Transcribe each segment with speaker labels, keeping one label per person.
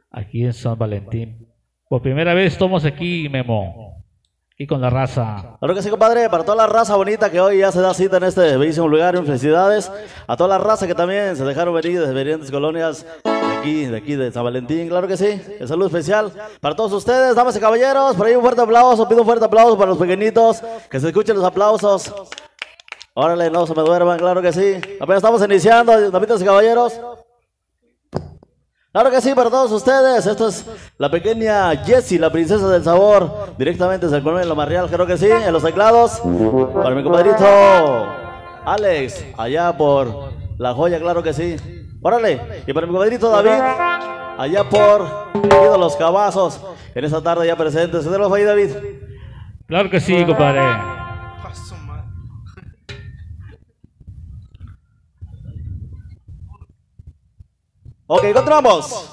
Speaker 1: aquí en San Valentín. Por primera vez estamos aquí, Memo, y con la raza.
Speaker 2: Claro que sí, compadre, para toda la raza bonita que hoy ya se da cita en este bellísimo lugar, felicidades a toda la raza que también se dejaron venir desde diferentes colonias de aquí de San Valentín, claro que sí, el saludo especial para todos ustedes, damas y caballeros, por ahí un fuerte aplauso, pido un fuerte aplauso para los pequeñitos, que se escuchen los aplausos. Órale, no se me duerman, claro que sí, apenas estamos iniciando, damas y caballeros. Claro que sí, para todos ustedes, esto es la pequeña Jessie, la princesa del sabor, directamente desde el Colonia de La Marrial, claro que sí, en los teclados, para mi compadrito Alex, allá por La Joya, claro que sí, órale, y para mi compadrito David, allá por Los Cabazos, en esta tarde ya presentes, ¿tenemos ahí, David?
Speaker 1: Claro que sí, compadre.
Speaker 2: Ok, continuamos.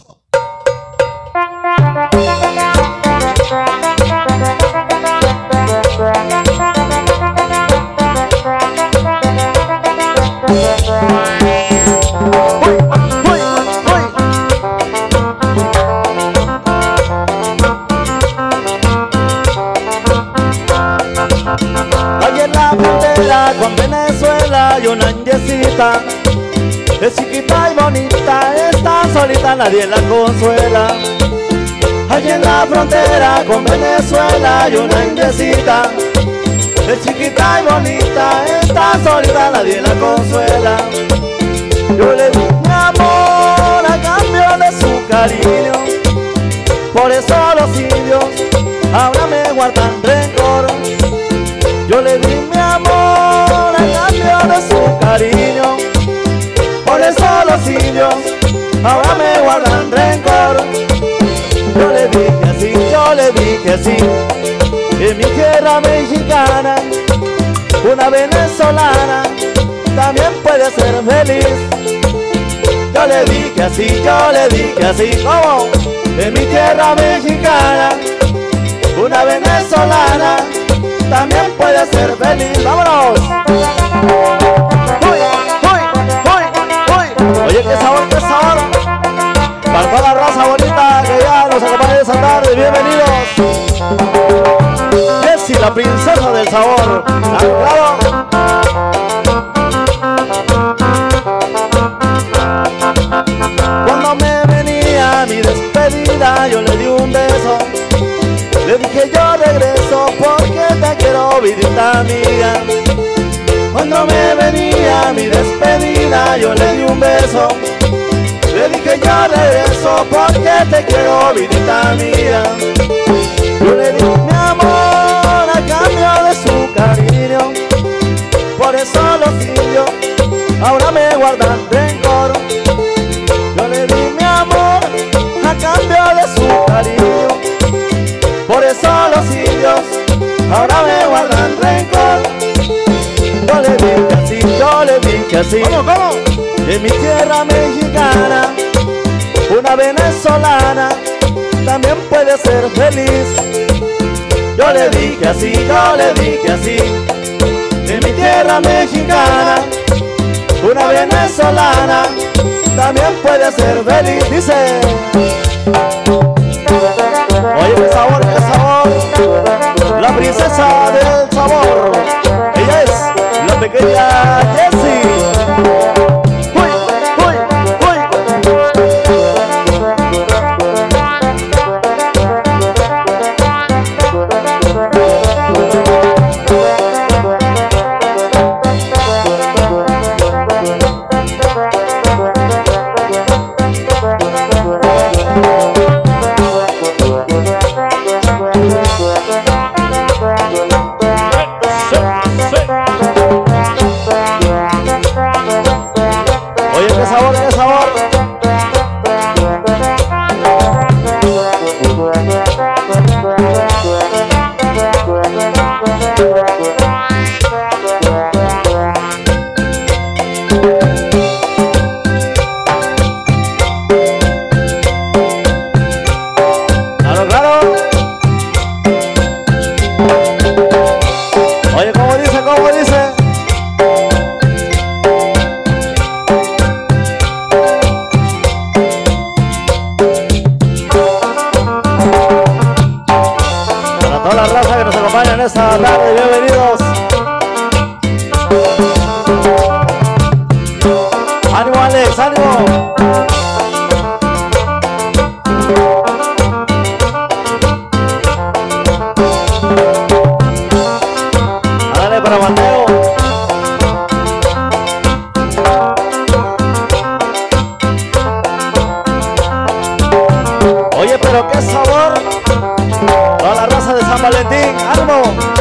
Speaker 2: Allí en la frontera con Venezuela hay una indiecita. Es chiquita y bonita, está solita, nadie la consuela. Allí en la frontera con Venezuela hay una indiecita. Es chiquita y bonita, está solita, nadie la consuela. Yo le di mi amor a cambio de su cariño. Por eso los indios ahora me guardan rencor. Yo le di mi amor a cambio de su cariño. Por eso los indios ahora me guardan rencor. Yo le dije así, en mi tierra mexicana, una venezolana también puede ser feliz. Yo le dije así, ¿cómo? En mi tierra mexicana, una venezolana también puede ser feliz. ¡Vámonos! Oye, qué sabor, qué sabor. Para toda la raza bonita que ya nos acompaña esta tarde, bienvenidos. Jessie, la princesa del sabor. Claro. Cuando me venía a mi despedida, yo le di un beso. Le dije yo regreso porque te quiero, vidita amiga. Cuando me venía a mi despedida, yo le di un beso. Le dije yo regreso porque te quiero, vidita mía. Yo le di mi amor a cambio de su cariño. Por eso los indios ahora me guardan rencor. Yo le di mi amor a cambio de su cariño. Por eso los indios ahora me guardan rencor. Yo le dije así, ¿Cómo? En mi tierra mexicana, una venezolana también puede ser feliz. Yo le dije así, en mi tierra mexicana, una venezolana también puede ser feliz. Dice, oye, qué sabor, la princesa del sabor. Ella es la pequeña Jessie. en esta tarde, bienvenidos. ¡Ánimo, Alex! ¡Ánimo! ¡Dale para Mateo! Oye, pero qué sabor. Toda la raza de San Valentín, ánimo.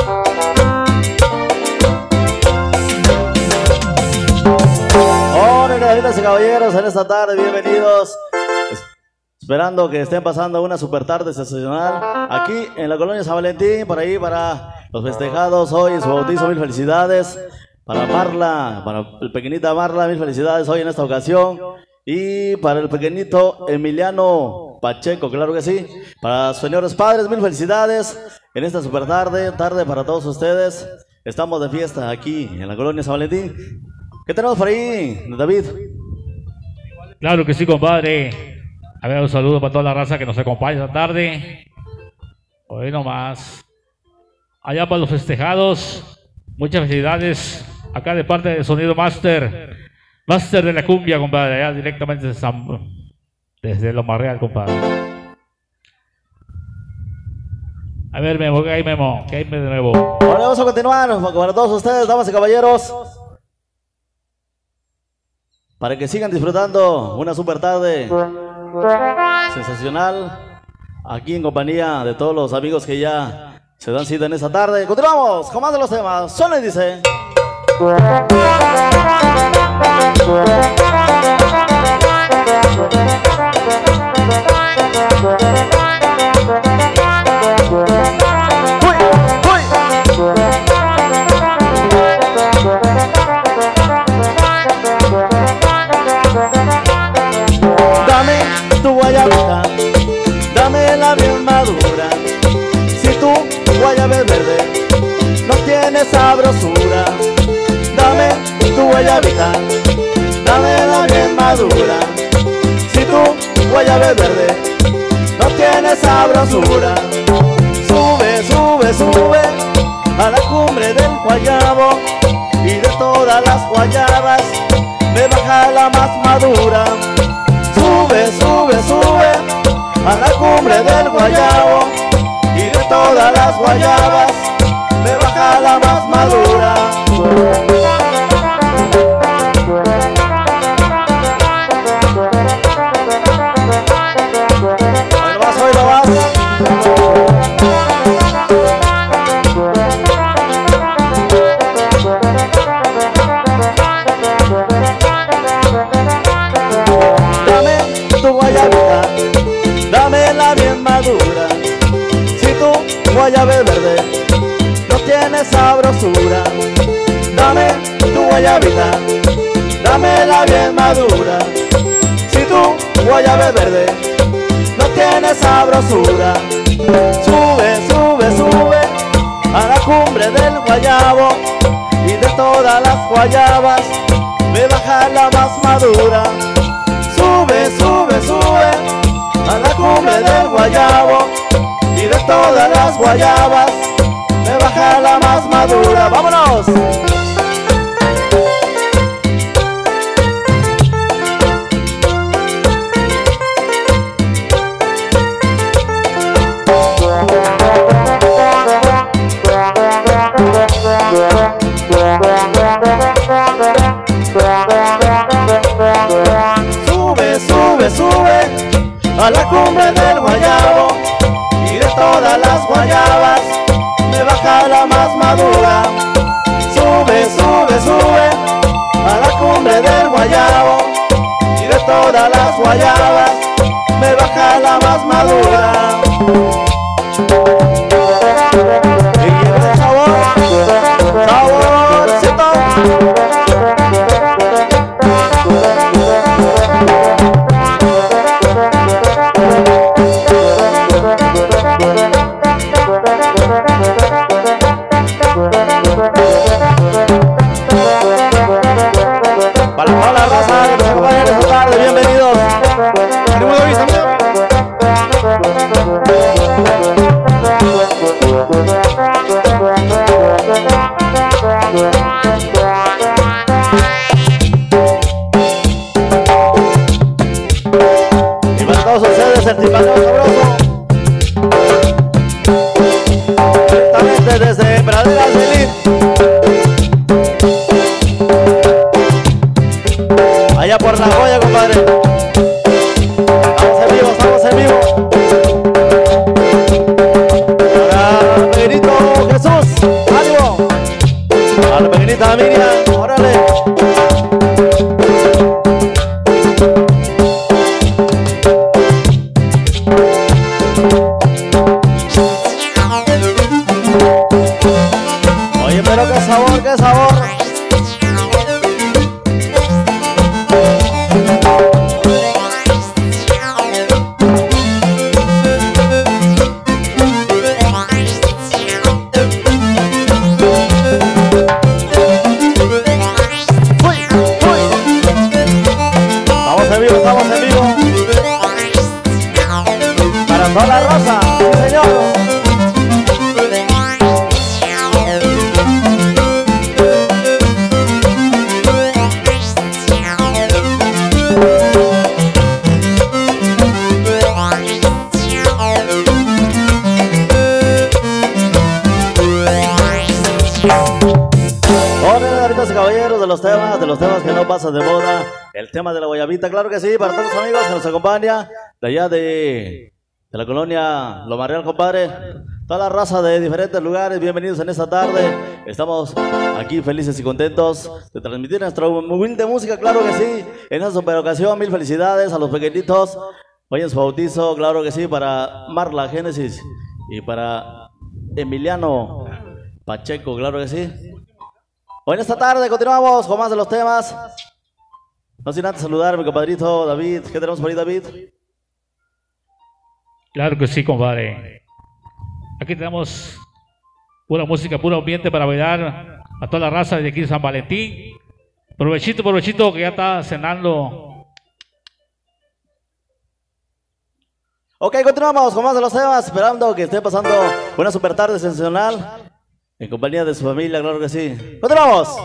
Speaker 2: Hola, damas y caballeros, en esta tarde, bienvenidos. Esperando que estén pasando una super tarde sensacional aquí en la colonia San Valentín, por ahí para los festejados hoy en su bautizo, mil felicidades. Para Marla, para el pequeñita Marla, mil felicidades hoy en esta ocasión. Y para el pequeñito Emiliano Pacheco, claro que sí. Para sus señores padres, mil felicidades en esta super tarde para todos ustedes. Estamos de fiesta aquí en la colonia San Valentín. ¿Qué tenemos por ahí, David?
Speaker 1: Claro que sí, compadre. A ver, un saludo para toda la raza que nos acompaña esta tarde. Hoy nomás. Allá para los festejados, muchas felicidades. Acá de parte de Sonido Master. Master de la cumbia, compadre. Allá directamente desde Loma Real, compadre. A ver, Memo, ¿qué hay, Memo? ¿Qué hay de nuevo?
Speaker 2: Ahora vamos a continuar para todos ustedes, damas y caballeros. Para que sigan disfrutando una super tarde sensacional aquí en compañía de todos los amigos que ya se dan cita en esta tarde. Continuamos con más de los temas. Solo dice. Dame tu guayabita, dámela bien madura. Si tu guayaba es verde, no tiene sabrosura. Dame tu guayabita, dámela bien madura. Si tu guayaba es verde, no tiene sabrosura. Sube, sube, sube a la cumbre del guayabo, y de todas las guayabas me baja la más madura. Sube, sube, sube a la cumbre del guayabo, y de todas las guayabas me baja la más madura. Hoy lo vas. Dame tu guayabita, dámela bien madura. Si tu guayaba es verde, no tiene sabrosura. Dame tu guayabita, dámela bien madura. Si tu guayaba es verde, no tiene sabrosura. Sube, sube, sube a la cumbre del guayabo, y de todas las guayabas me baja la más madura. Sube, sube, sube a la cumbre del guayabo, y de todas las guayabas me baja la más madura. ¡Vámonos! Sube, sube, sube a la cumbre del guayabo, y de todas las guayabas me baja la más madura. Sube, sube, sube a la cumbre del guayabo, y de todas las guayabas me baja la más madura. Y lleva el sabor, saborcito. Para toda la raza que nos acompaña esta tarde, bienvenidos. Tenemos la vista, mira. es el timbal sabroso. Directamente desde Praderas Elite. Allá por La Joya, compadre. Estamos en vivo, estamos en vivo. Para Pequeñito Jesús, ánimo. Para la pequeñita Miriam, órale. Oye, pero qué sabor, qué sabor. Estamos en vivo. Para toda la raza, sí, señor. Damas y caballeros, de los temas que no pasan de moda, el tema de la guayabita, claro que sí, para todos los amigos que nos acompañan de allá de la colonia Loma Real, compadre, toda la raza de diferentes lugares, bienvenidos en esta tarde. Estamos aquí felices y contentos de transmitir nuestra humilde música, claro que sí, en esta super ocasión. Mil felicidades a los pequeñitos hoy en su bautizo, claro que sí, para Marla Génesis y para Emiliano Pacheco, claro que sí. Hoy en esta tarde continuamos con más de los temas. No sin antes saludar a mi compadrito David. ¿Qué tenemos por ahí, David?
Speaker 1: Claro que sí, compadre. Aquí tenemos pura música, puro ambiente para bailar a toda la raza de aquí de San Valentín. Provechito, provechito, que ya está cenando.
Speaker 2: Ok, continuamos con más de los temas, esperando que esté pasando una super tarde sensacional en compañía de su familia, claro que sí. ¡Continuamos!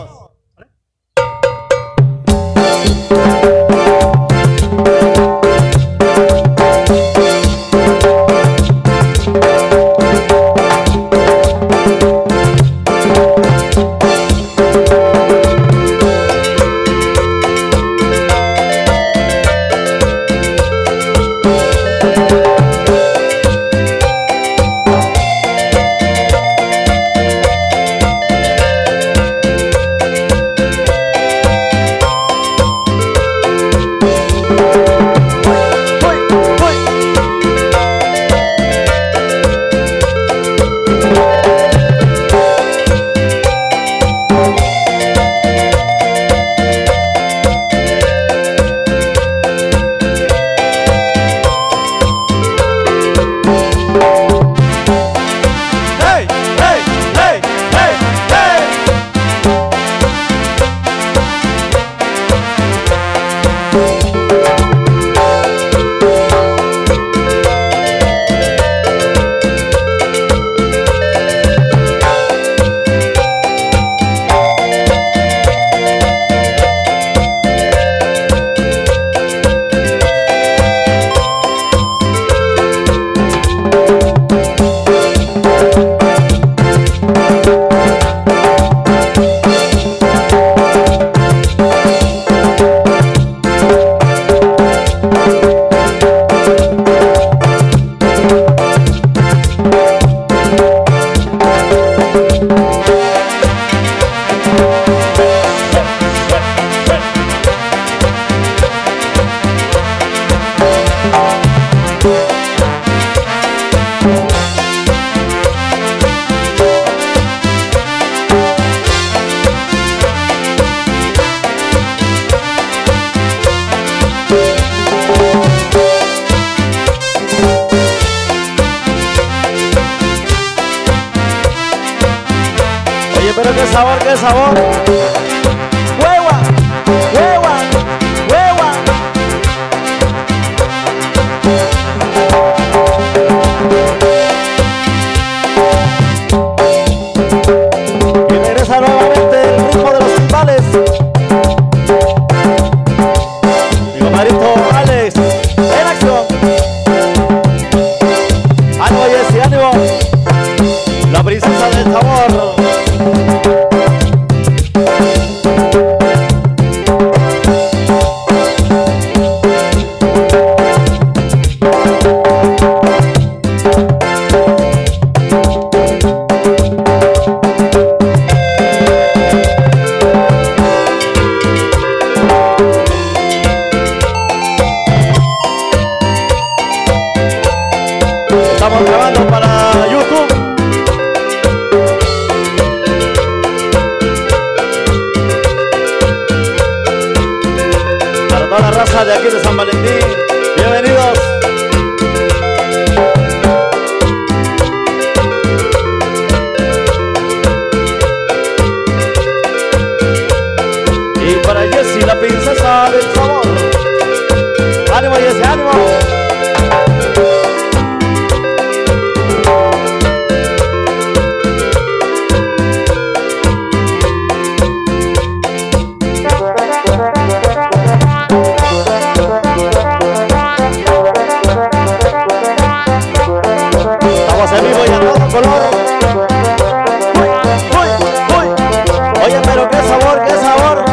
Speaker 2: Pero qué sabor, qué sabor. ¡Hueva! ¡Hueva! ¡Hueva! Y regresa nuevamente el ritmo de los timbales. Mi compadrito Alex, en acción. estamos grabando para YouTube. Para toda la raza de aquí de San Valentín, bienvenidos. Y para Jessie, la princesa del sabor. ¡Ánimo, Jessie, ánimo! Estamos en vivo y a todo color. ¡Uy, uy, uy! Oye, pero qué sabor, qué sabor.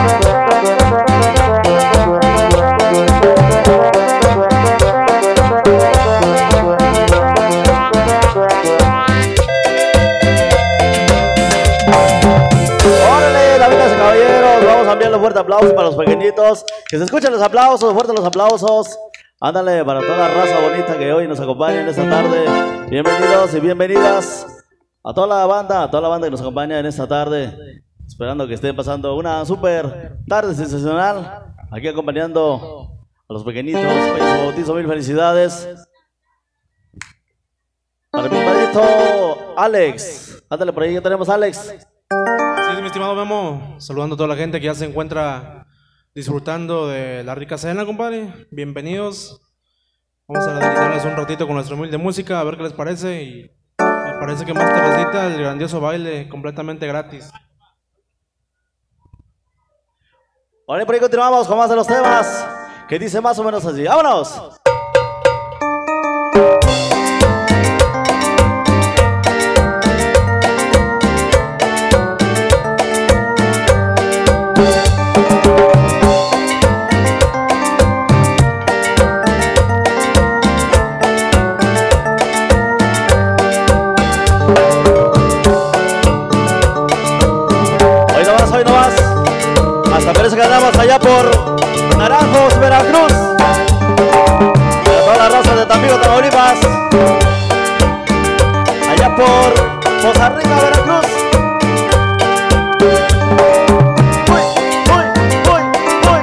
Speaker 2: Un fuerte aplauso para los pequeñitos. Que se escuchen los aplausos, fuertes los aplausos. Ándale, para toda la raza bonita que hoy nos acompaña en esta tarde. Bienvenidos y bienvenidas a toda la banda que nos acompaña en esta tarde. Esperando que estén pasando una súper tarde sensacional. Aquí acompañando a los pequeñitos. Hoy su bautizo, mil felicidades. Para mi padrito Alex. Ándale, por ahí ya tenemos a Alex.
Speaker 3: Sí, mi estimado Memo, saludando a toda la gente que ya se encuentra disfrutando de la rica cena, compadre. Bienvenidos. Vamos a dedicarles un ratito con nuestra humilde música, a ver qué les parece. Y me parece que más tardecita el grandioso baile completamente gratis.
Speaker 2: Ahora por ahí continuamos con más de los temas que dice más o menos así. ¡Vámonos! Hoy no más. Hasta parece que andamos allá por Naranjos, Veracruz. Para toda la raza de Tampico, Tamaulipas. Allá por Poza Rica, Veracruz. Uy, uy, uy, uy.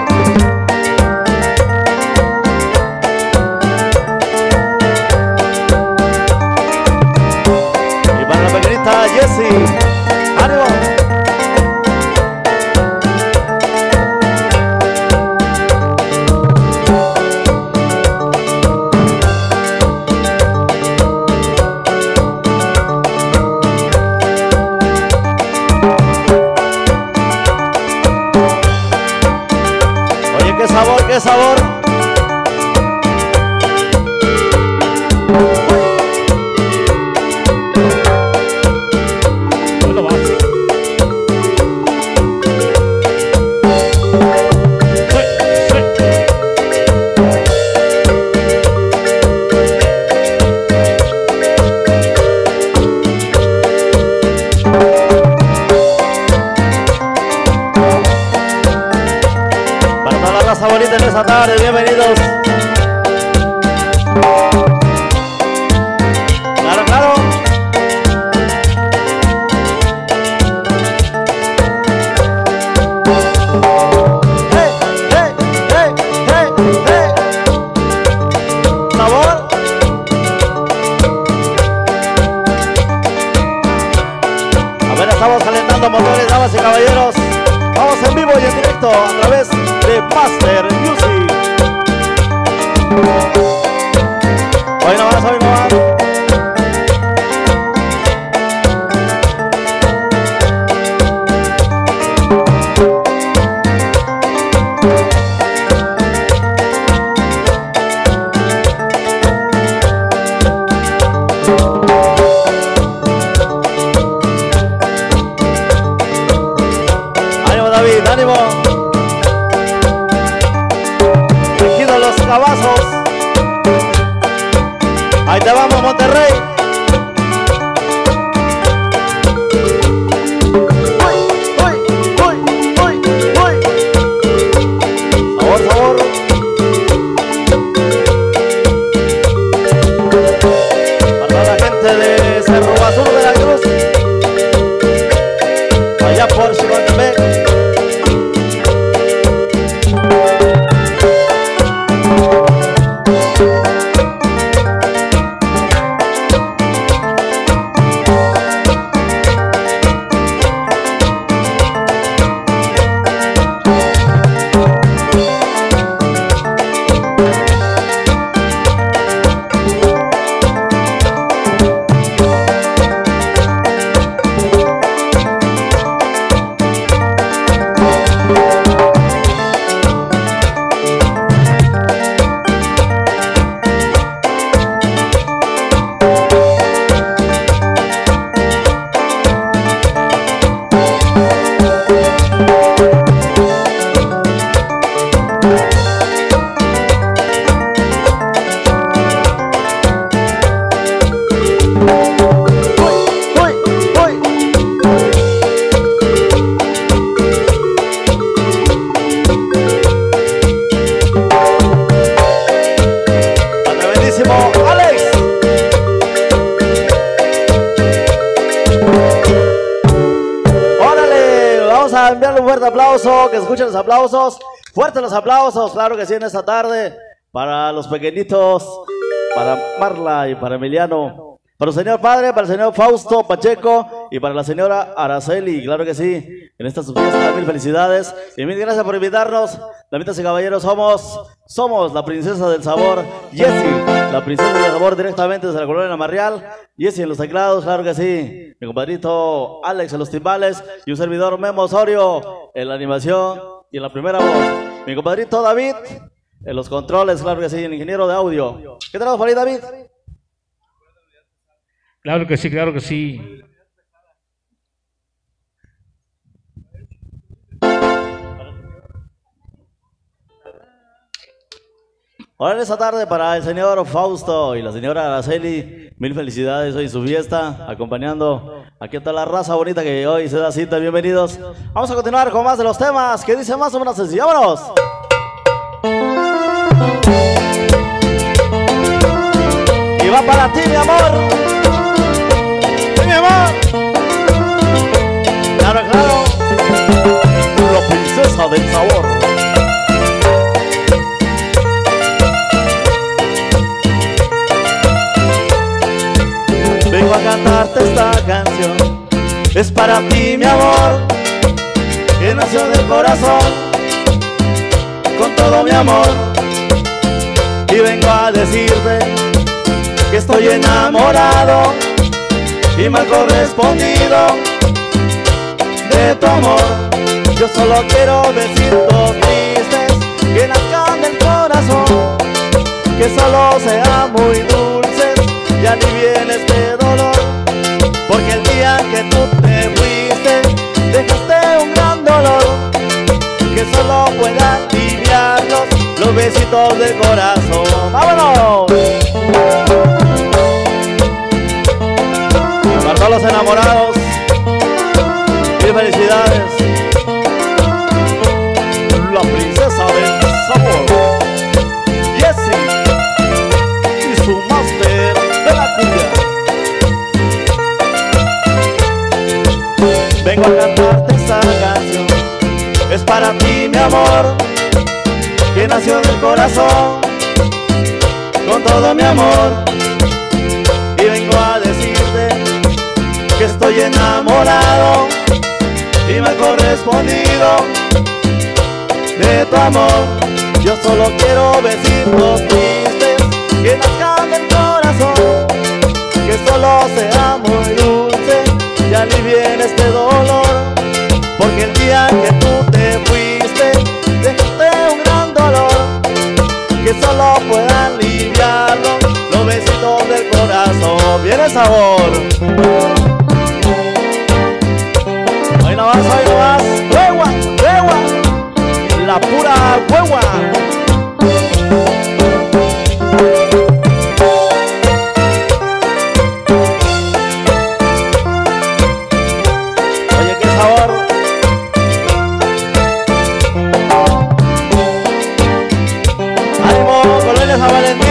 Speaker 2: Y para la pequeñita Jessie, ánimo. ¡Qué sabor!
Speaker 1: ¿Dónde vas?
Speaker 2: Raza bonita en esta tarde, bienvenidos. Claro, claro. Hey, hey, hey, hey, hey. Sabor. A ver, estamos calentando motores, damas y caballeros. Vamos en vivo y en directo a través de Master Music. Hoy no más, hoy no más. Ánimo, David, ánimo. Tejido los cabazos. Ahí te vamos, Monterrey. Uy, uy, uy, uy, uy. Sabor, sabor. Para la fuerte aplauso, que escuchen los aplausos. Fuertes los aplausos, claro que sí, en esta tarde. Para los pequeñitos, para Marla y para Emiliano. Para el señor padre, para el señor Fausto Pacheco y para la señora Araceli, claro que sí, en esta fiesta, mil felicidades y mil gracias por invitarnos. Damitas y caballeros, somos la princesa del sabor, Jessie, la princesa del sabor directamente desde la colonia La Marrial. Jessie en los teclados, claro que sí, mi compadrito Alex en los timbales y un servidor Memo Osorio en la animación y en la primera voz. Mi compadrito David en los controles, claro que sí, el ingeniero de audio. ¿Qué tenemos por ahí, David?
Speaker 1: Claro que sí, claro que sí.
Speaker 2: Ahora en esta tarde para el señor Fausto y la señora Araceli, mil felicidades hoy en su fiesta, acompañando aquí a toda la raza bonita que hoy se da cita, bienvenidos. Vamos a continuar con más de los temas que dice más o menos así, vámonos. Y va para ti, mi amor. Mi amor, claro, claro, la princesa del sabor. Vengo a cantarte esta canción, es para ti, mi amor, que nació del corazón, con todo mi amor. Y vengo a decirte que estoy enamorado y mal correspondido de tu amor. Yo solo quiero besitos tristes que nazcan del corazón, que solo sean muy dulces y alivien este dolor. Porque el día que tú te fuiste dejaste un gran dolor, que solo pueda aliviarlos los besitos del corazón. ¡Vámonos! Para todos los enamorados, mil felicidades. La princesa del sabor, Jessie y su máster de la cumbia. Vengo a cantarte esta canción, es para ti, mi amor, que nació del corazón, con todo mi amor. Y vengo a decirte que estoy enamorado y me he correspondido de tu amor. Yo solo quiero besitos tristes que nazcan del corazón, que solo sea muy dulce y alivien este dolor. Porque el día que tú te fuiste dejaste un gran dolor, que solo pueda aliviarlo los besitos del corazón. Viene sabor. Hoy no más, hueva, hueva, la pura hueva. Oye, qué sabor. Ánimo, Colonia San Valentín.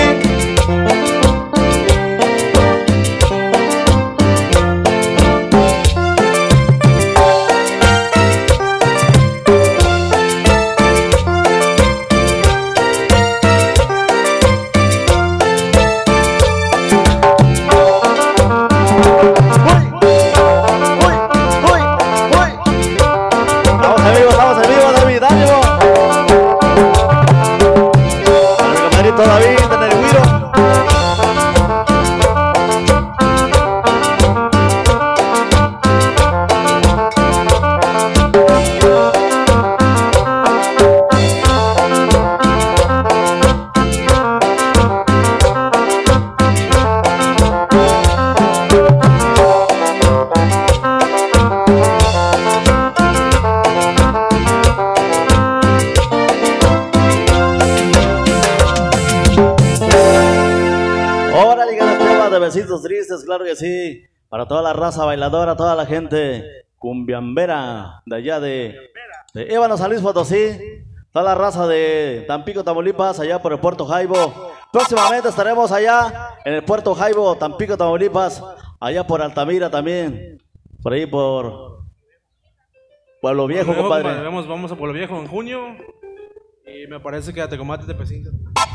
Speaker 2: Besitos tristes, claro que sí, para toda la raza bailadora, toda la gente cumbiambera de allá de Ébano, San Luis Potosí, toda la raza de Tampico, Tamaulipas, allá por el Puerto Jaibo. Próximamente estaremos allá en el Puerto Jaibo, Tampico, Tamaulipas, allá por Altamira también, por ahí por Pueblo Viejo, compadre.
Speaker 3: Vamos a Pueblo Viejo en junio. Y me parece que a Tecomate de Pecinta.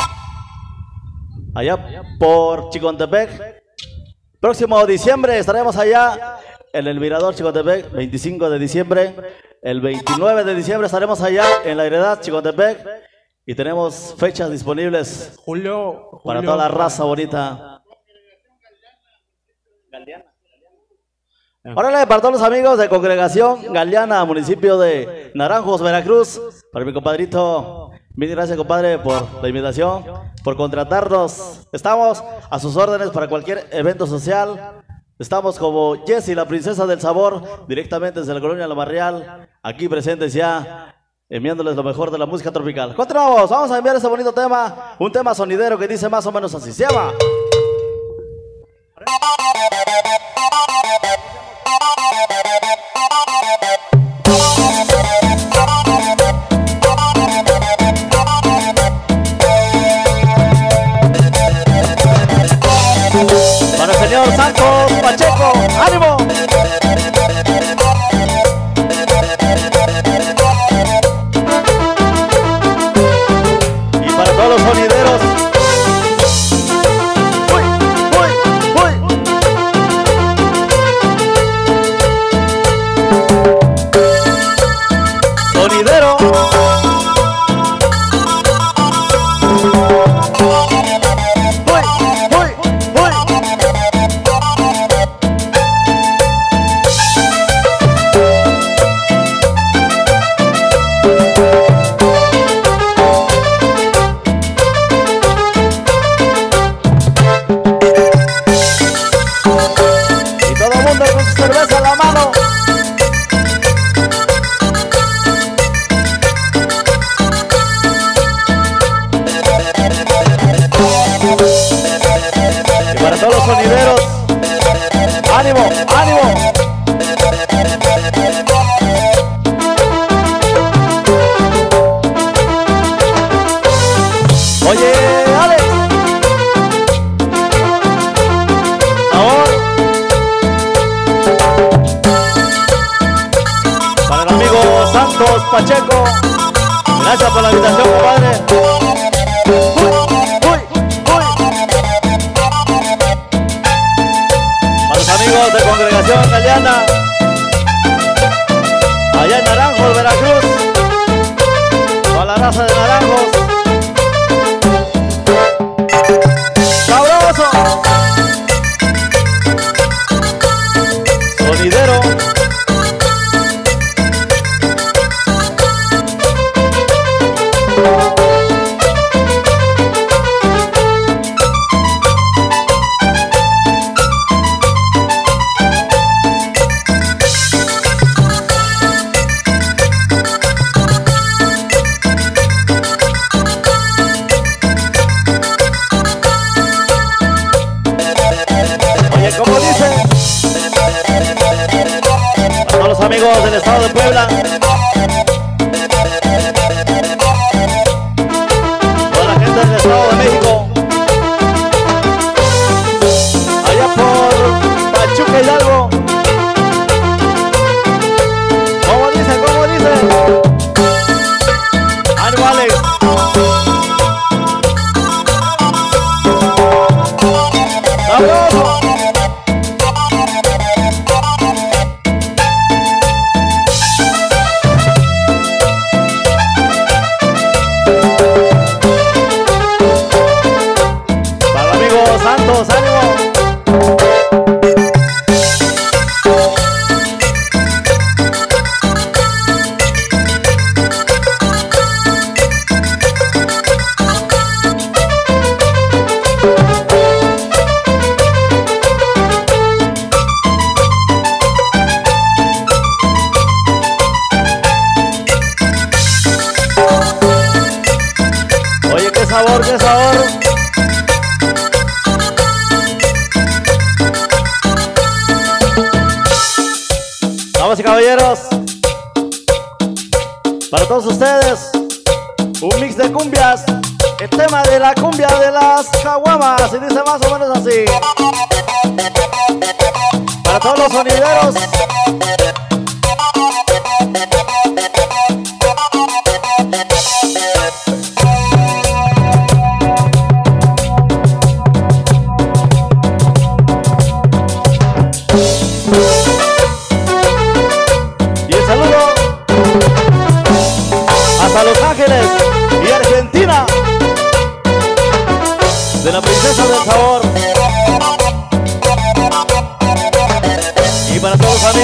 Speaker 2: Allá por Chicontepec. Próximo diciembre estaremos allá en el Mirador Chicontepec, 25 de diciembre. El 29 de diciembre estaremos allá en la Heredad Chicontepec. Y tenemos fechas disponibles
Speaker 3: Julio
Speaker 2: para toda la raza bonita. Órale, para todos los amigos de Congregación Galeana, municipio de Naranjos, Veracruz. Para mi compadrito, mil gracias, compadre, por la invitación, por contratarnos. Estamos a sus órdenes para cualquier evento social. Estamos como Jessie, la princesa del sabor, directamente desde la colonia La Barrial, aquí presentes ya, enviándoles lo mejor de la música tropical. Continuamos, vamos a enviar ese bonito tema, un tema sonidero que dice más o menos así. Se llama... Para el señor Santos Pacheco, ánimo. Y para todos los sonideros. ¡Uy, uy, uy! Sonidero. Todos los sonideros, ánimo, ánimo. Oye, Alex, ahora para el amigo Santos Pacheco, gracias por la invitación, compadre. Amigos de Congregación Galeana, allá en Naranjos, Veracruz, toda la raza de Naranjos, sabroso, sonidero. Como dice, a todos los amigos del estado de Puebla, toda la gente del estado de México, allá por Pachuca Hidalgo, como dice, ánimo, Alex. ¡Sabroso! Santos, ánimo. Oye, qué sabor, qué sabor. Damas y caballeros, para todos ustedes, un mix de cumbias, el tema de la cumbia de las caguamas, y dice más o menos así. Para todos los sonideros,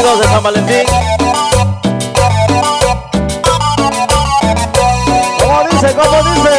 Speaker 2: amigos de San Valentín. ¿Cómo dice? ¿Cómo dice?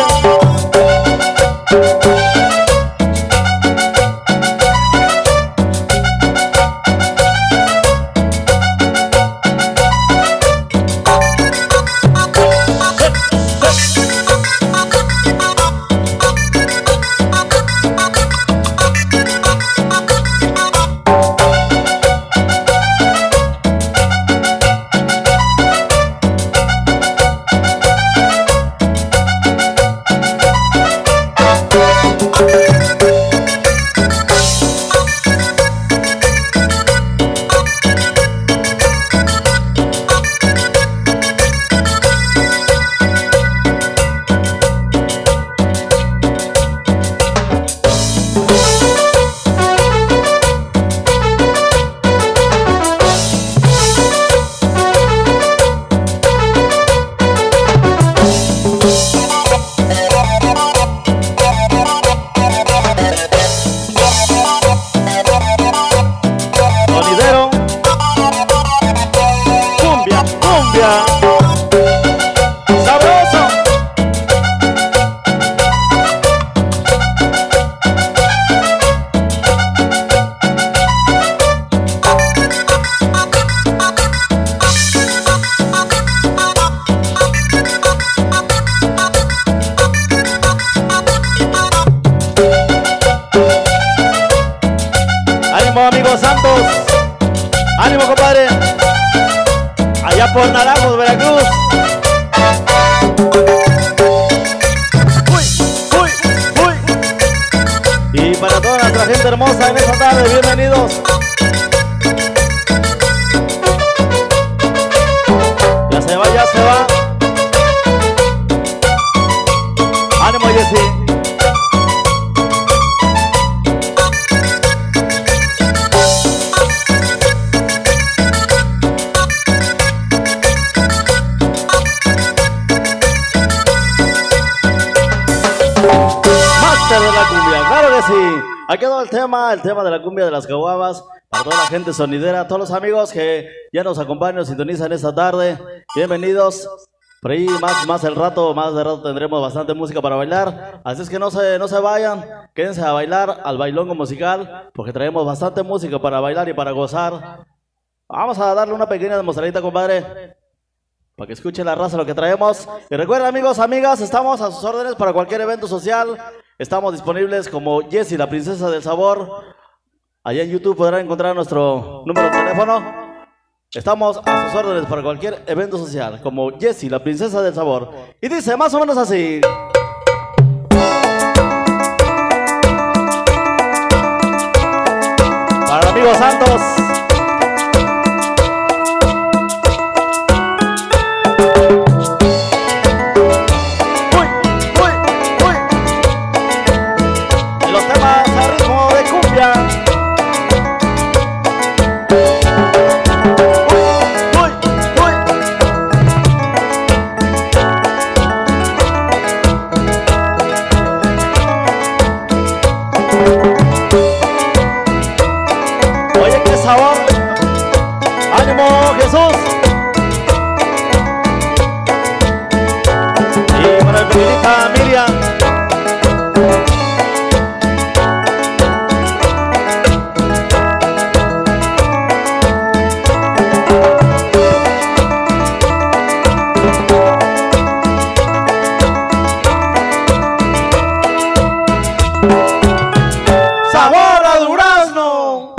Speaker 2: Amigos santos, ánimo compadre, allá por Naranjos, Veracruz. Uy, uy, uy. Y para toda nuestra gente hermosa en esta tarde, bienvenidos. Ya se va, ya se va. Ánimo, Jessy. De la cumbia, claro que sí. Ha quedado el tema de la cumbia de las caguamas. Para toda la gente sonidera, todos los amigos que ya nos acompañan, sintonizan esta tarde. Bienvenidos. Por ahí más de rato tendremos bastante música para bailar. Así es que no se vayan, quédense a bailar al bailongo musical, porque traemos bastante música para bailar y para gozar. Vamos a darle una pequeña demostradita, compadre, para que escuche la raza lo que traemos. Y recuerden, amigos, amigas, estamos a sus órdenes para cualquier evento social. Estamos disponibles como Jessy, la princesa del sabor. Allá en YouTube podrán encontrar nuestro número de teléfono. Estamos a sus órdenes para cualquier evento social como Jessy, la princesa del sabor. Y dice más o menos así. Para los amigos santos. ¡Ánimo, Jesús! Y para la pequeñita Miriam. ¡Sabor a durazno!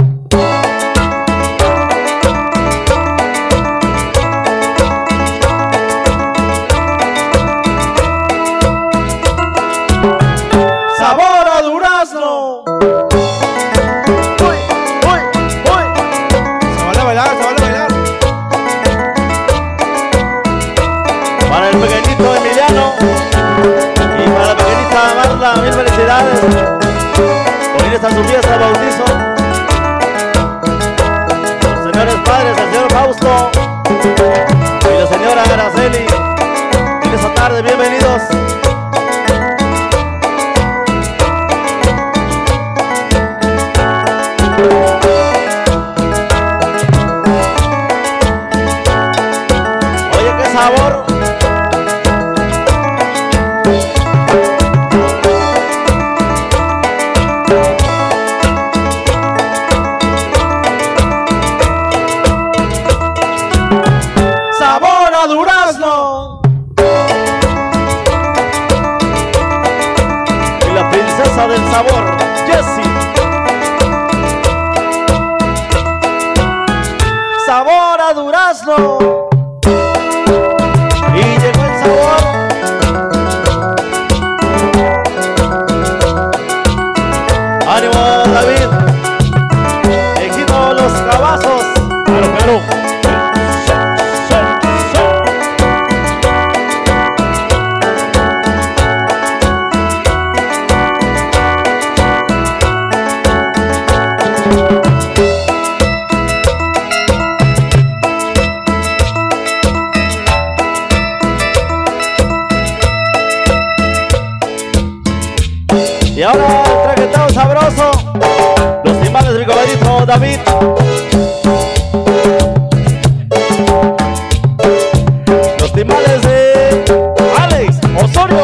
Speaker 2: ¡Sabor a durazno! ¡Uy, uy, uy! Se vale bailar, se vale bailar. Para el pequeñito Emiliano y para la pequeñita Marla, mil felicidades. Hoy está su fiesta de bautizo. Los señores padres, el señor Fausto y la señora Araceli. En esta tarde, bienvenidos. sabor, Jesse. Sabor a durazno. Y llegó el sabor. ¡Ánimo, David! Ejido Los Cabazos.
Speaker 1: Claro, claro.
Speaker 2: Y ahora el traqueteo sabroso. Los timbales de mi compadrito David. Los timbales de Alex Osorio.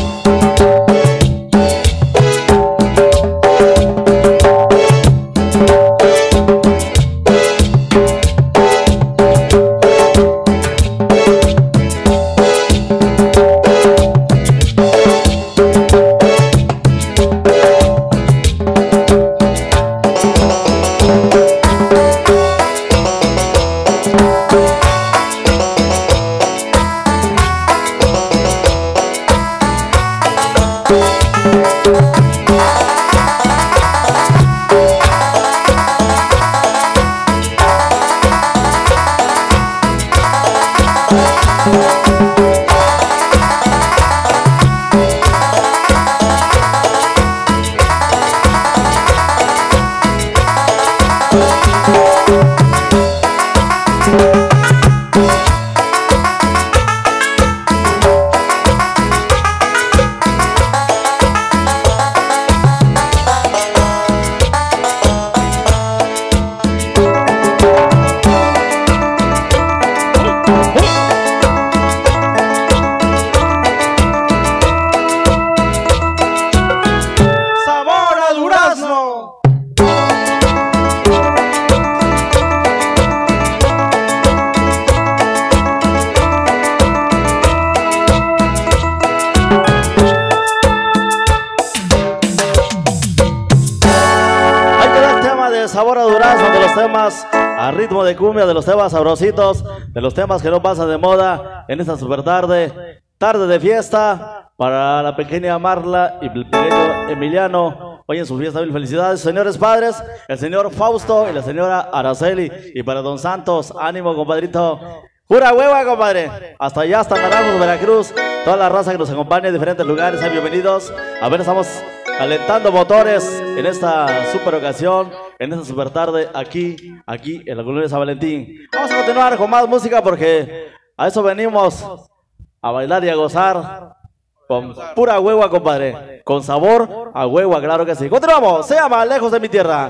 Speaker 2: Sabor a durazno, de los temas a ritmo de cumbia, de los temas sabrositos, de los temas que no pasan de moda en esta super tarde, tarde de fiesta para la pequeña Marla y el pequeño Emiliano. Hoy en su fiesta, mil felicidades, señores padres, el señor Fausto y la señora Araceli. Y para don Santos, ánimo, compadrito. ¡Pura hueva, compadre! Hasta allá, hasta Naranjos, Veracruz. Toda la raza que nos acompaña en diferentes lugares, sean bienvenidos. A ver, estamos calentando motores en esta super ocasión, en esta super tarde, aquí en la colonia San Valentín. Vamos a continuar con más música porque a eso venimos, a bailar y a gozar con pura hueva, compadre. Con sabor a hueva, claro que sí. Continuamos, se llama Lejos de mi Tierra.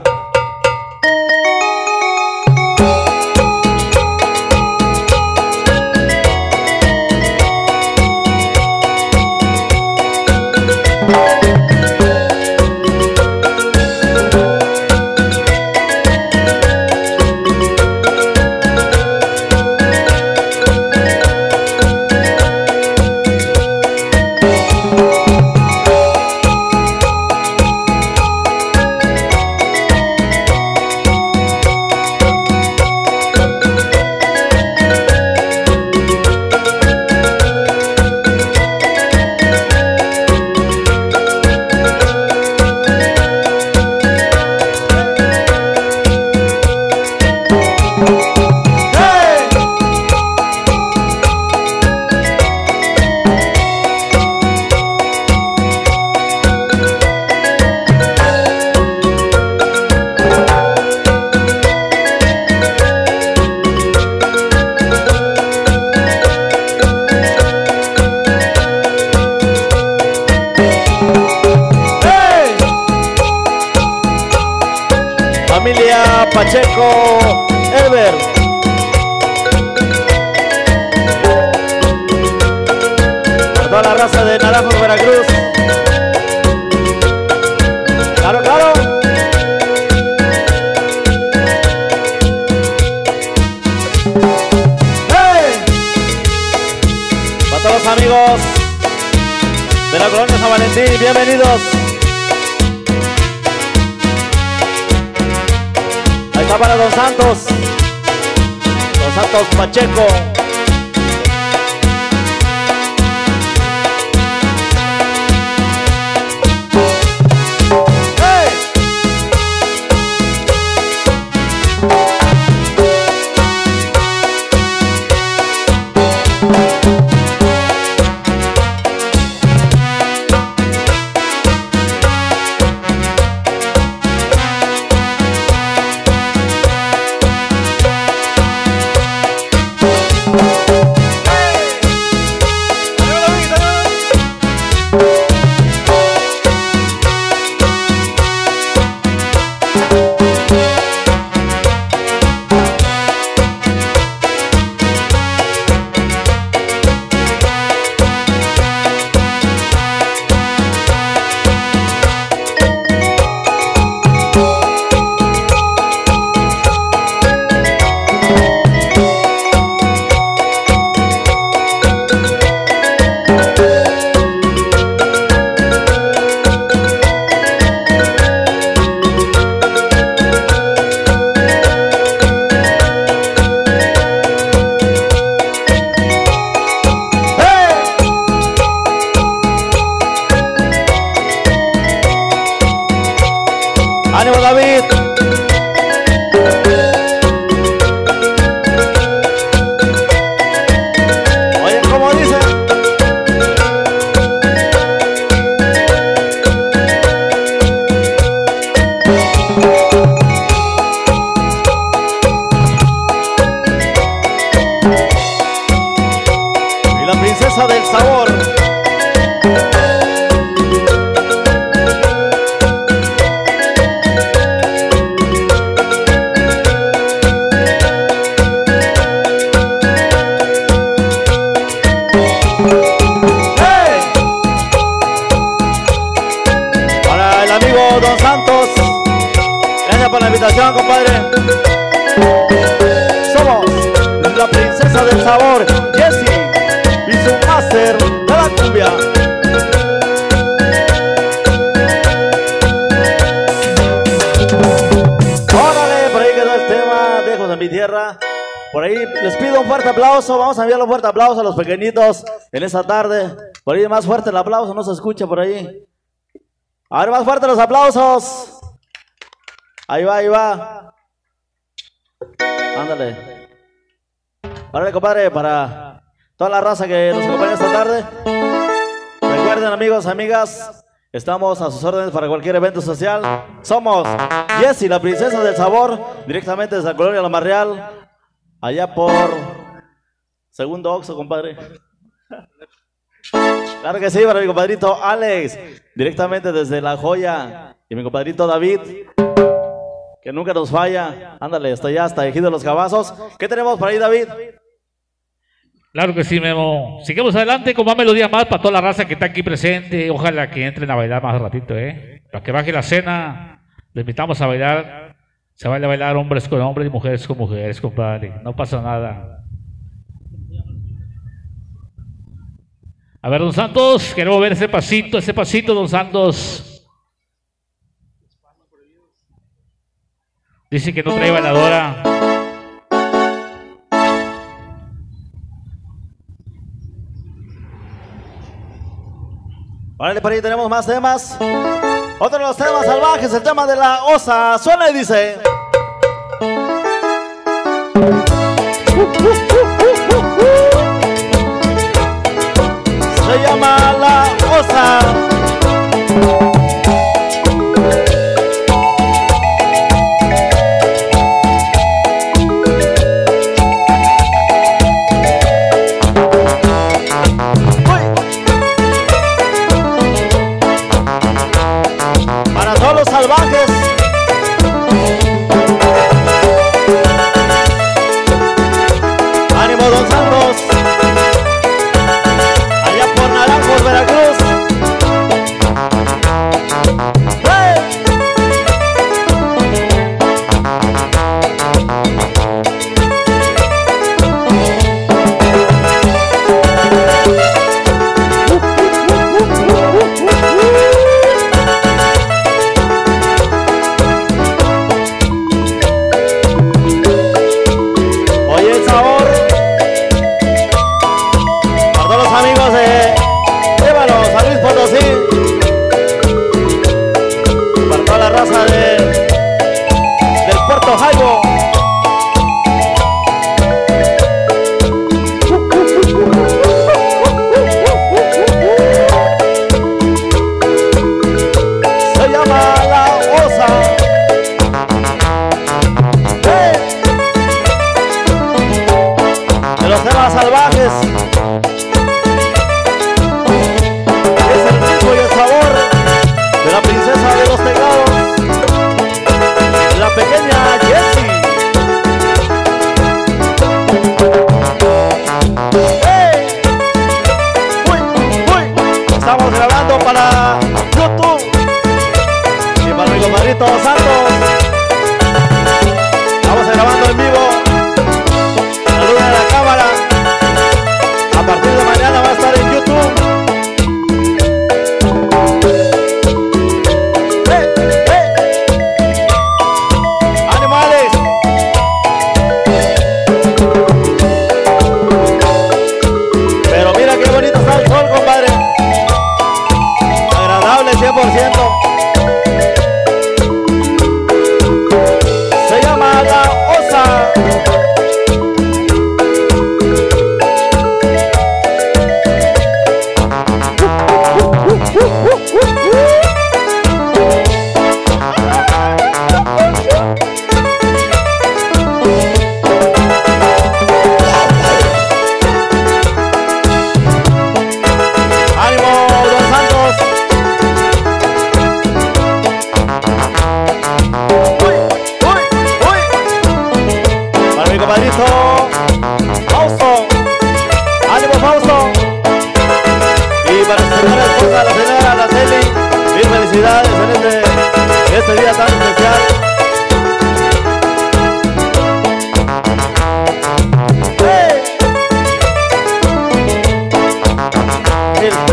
Speaker 2: Familia Pacheco, Elber. Para toda la raza de Naranjos, Veracruz. Claro, claro. ¡Hey! Para todos los amigos de la colonia San Valentín, bienvenidos. Va para Don Santos Pacheco. ¡Ánimo, David! Oye, ¿cómo dice? Y la princesa del sabor. Don Santos, gracias por la invitación, compadre. Somos la princesa del sabor, Jessie y su máster de la cumbia. Órale, por ahí quedó el tema, Lejos de mi tierra. Por ahí les pido un fuerte aplauso, vamos a enviarle un fuerte aplauso a los pequeñitos en esta tarde. Por ahí más fuerte el aplauso, no se escucha por ahí. A ver, más fuerte los aplausos. Ahí va, ahí va. Ándale. Órale, compadre, para toda la raza que nos acompaña esta tarde. Recuerden, amigos, amigas, estamos a sus órdenes para cualquier evento social. Somos Jessie, la princesa del sabor, directamente desde la colonia La Marreal, allá por Segundo Oxxo, compadre. Claro que sí, para mi compadrito Alex, directamente desde La Joya, y mi compadrito David, que nunca nos falla. Ándale, hasta allá, hasta Ejido de los Cabazos. ¿Qué tenemos por ahí, David?
Speaker 1: Claro que sí, Memo. Sigamos adelante con más melodías más para toda la raza que está aquí presente. Ojalá que entren a bailar más ratito, Para que baje la cena, les invitamos a bailar. Se vale a bailar hombres con hombres y mujeres con mujeres, compadre. No pasa nada. A ver, Don Santos, queremos ver ese pasito, Don Santos. Dice que no trae bailadora.
Speaker 2: Vale, por ahí tenemos más temas. Otro de los temas salvajes, el tema de la osa. Suena y dice... Se llama La Osa. Para todos los salvajes. Ánimo, Don Santos. Veracruz.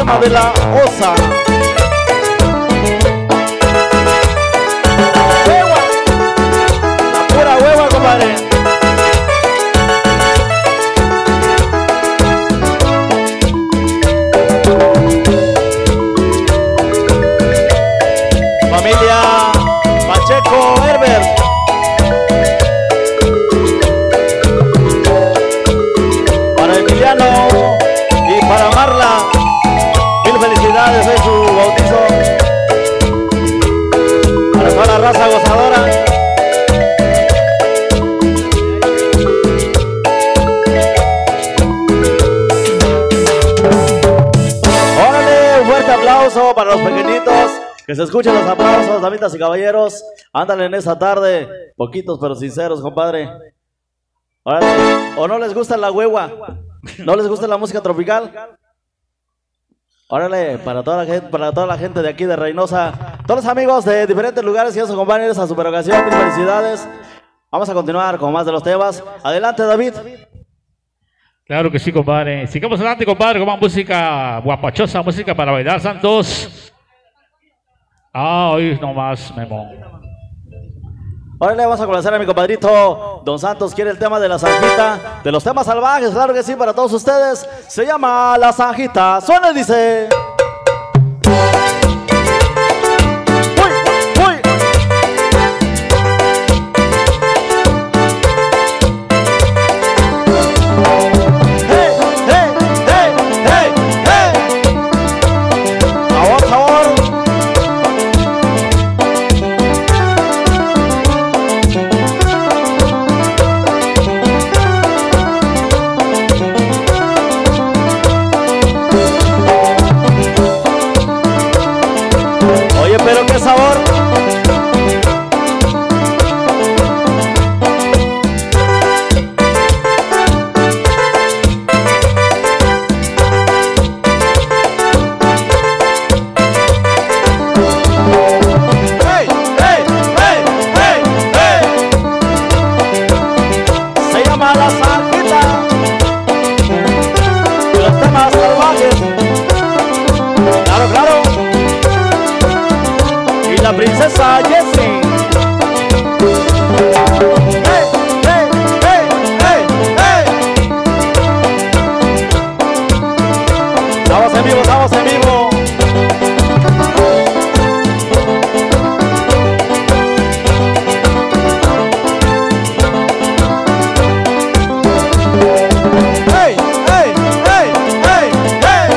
Speaker 2: tema de la osa. Hueva, la pura hueva, compadre. Familia Pacheco Herbert. Para Emiliano y para Marla, mil felicidades en su bautizo. Para toda la raza gozadora. Órale, un fuerte aplauso para los pequeñitos. Que se escuchen los aplausos, damitas y caballeros. Ándale en esta tarde, poquitos pero sinceros, compadre. Órale. ¿O no les gusta la hueva? ¿No les gusta la música tropical? Órale, para toda la gente de aquí de Reynosa, todos los amigos de diferentes lugares que nos acompañan a su ocasión, mil felicidades. Vamos a continuar con más de los temas. Adelante, David.
Speaker 1: Claro que sí, compadre. Sigamos adelante, compadre, con más música guapachosa, música para bailar, Santos. Ah, hoy nomás, Memo.
Speaker 2: Órale, vamos a complacer a mi compadrito Don Santos. Quiere el tema de la zanjita, de los temas salvajes, claro que sí, para todos ustedes. Se llama La Zanjita. Suena y dice... ¡Uy, uy! ¡Hey, hey, hey, hey, hey! ¡Sabor, sabor! Oye, pero qué sabor. ¡Hey, hey, hey, hey, hey! Se llama La Zanjita, de los temas salvajes. Claro, claro. Y la princesa Jessie. ¡Hey, hey, hey, hey, hey! Estamos en vivo, estamos en vivo. ¡Hey, hey, hey, hey, hey!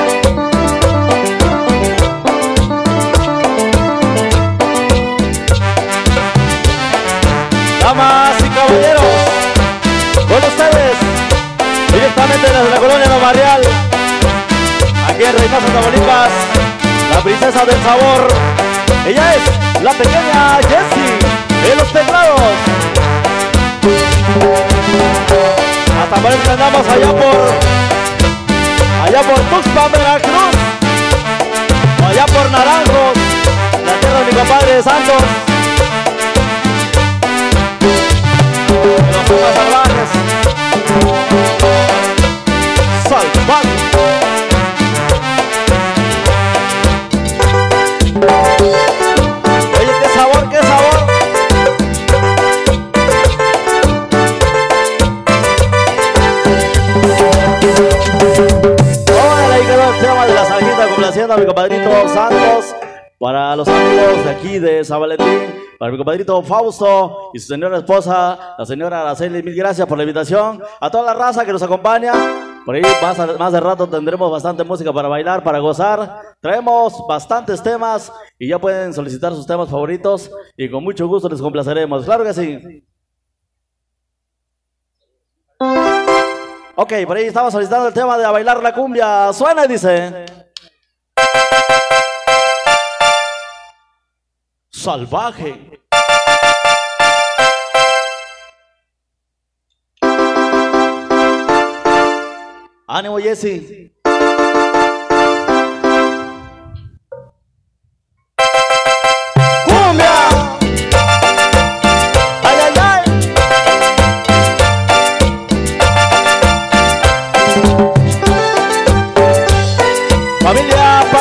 Speaker 2: Damas y caballeros, con ustedes, directamente desde la colonia Nueva Barrial, aquí en Reynosa, Tamaulipas, la princesa del sabor. Ella es la pequeña Jessie de los teclados. Hasta parece que andamos allá por Tuxpan, Veracruz, o allá por Naranjos, la tierra de mi compadre Santos. De los temas salvajes. Salvajes. Oye, qué sabor, qué sabor. Hola, ahí quedó el tema de la zanjita, complaciendo a mi compadrito Santos. Para los amigos de aquí de San Valentín, para mi compadrito Fausto y su señora esposa, la señora Araceli, mil gracias por la invitación. A toda la raza que nos acompaña. Por ahí más de rato tendremos bastante música para bailar, para gozar. Traemos bastantes temas y ya pueden solicitar sus temas favoritos y con mucho gusto les complaceremos. Claro que sí. Ok, por ahí estamos solicitando el tema de a bailar la cumbia. Suena y dice... Salvaje. Ánimo, Jessy. ¡Cumbia! ¡Ay, ay, ay! Familia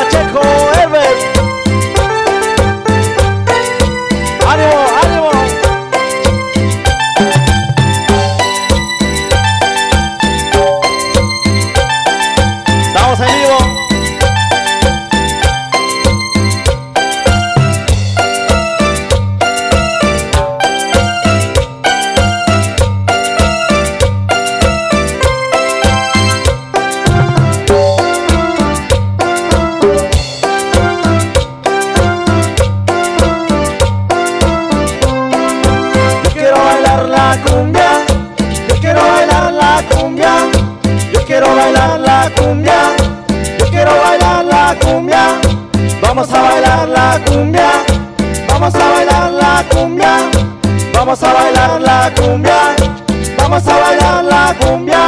Speaker 2: la cumbia, yo quiero bailar la cumbia, yo quiero bailar la cumbia, yo quiero bailar la cumbia. Vamos a bailar la cumbia, vamos a bailar la cumbia, vamos a bailar la cumbia, vamos a bailar la cumbia.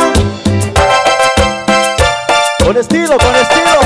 Speaker 2: Con estilo, con estilo.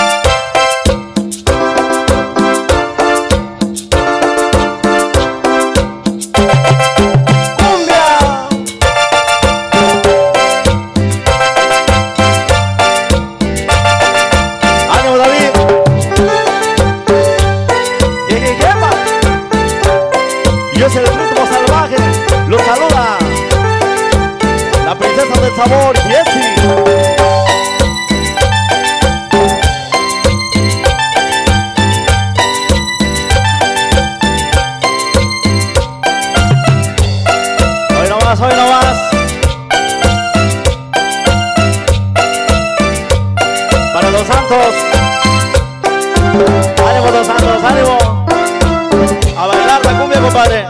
Speaker 2: Sabor, Jessie. Hoy no más, hoy no más. Para los santos. Ánimo, los santos, ánimo. A bailar la cumbia, compadre.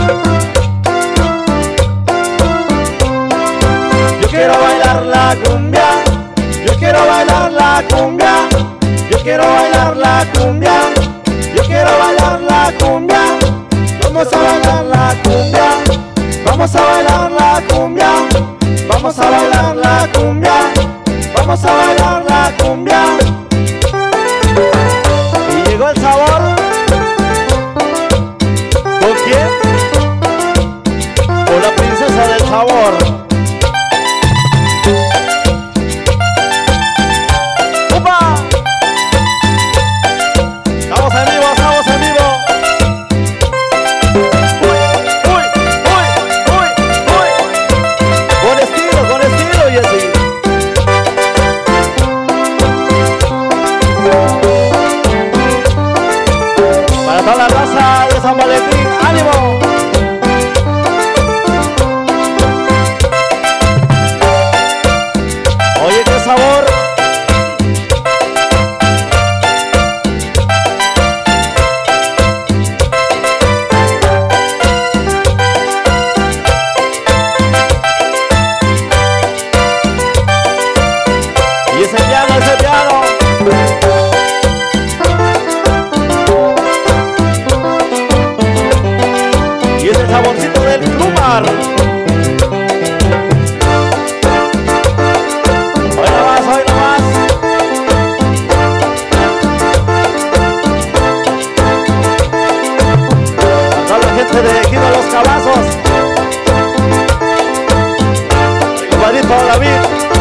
Speaker 2: Yo quiero bailar la cumbia, yo quiero bailar la cumbia, yo quiero bailar la cumbia, yo quiero bailar la cumbia. Vamos a bailar la cumbia, vamos a bailar la cumbia, vamos a bailar la cumbia, vamos a bailar la cumbia. Y llegó el sabor. ¿Con quién? Con la princesa del sabor. San Valentín, ánimo. Oye, qué sabor. Y ese piano, ese piano. Y es el saborcito del Crumar. Hoy no más, hoy no más. A toda la gente de Ejido Los Cabazos. Mi compadrito David.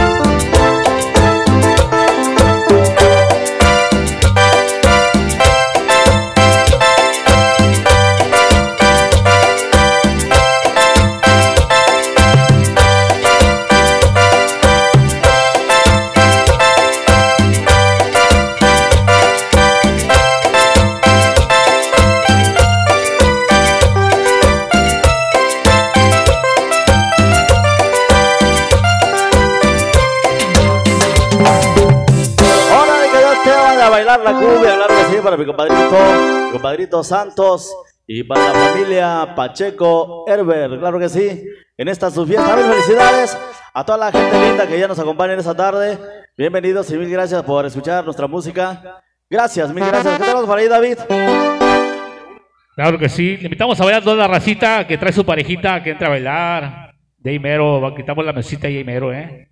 Speaker 2: A bailar la cumbia, claro que sí, para mi compadrito Santos y para la familia Pacheco Herbert, claro que sí, en esta su fiesta. Mil felicidades a toda la gente linda que ya nos acompaña en esta tarde. Bienvenidos y mil gracias por escuchar nuestra música. Gracias, mil gracias. ¿Qué tenemos para ahí, David?
Speaker 1: Claro que sí, le invitamos a bailar toda la racita que trae su parejita, que entre a bailar. De ahí mero, quitamos la mesita y ahí mero,